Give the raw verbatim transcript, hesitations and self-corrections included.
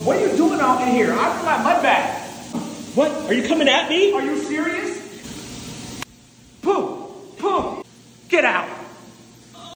What are you doing out in here? I'm in my mud bag. What? Are you coming at me? Are you serious? Pooh! Pooh! Get out!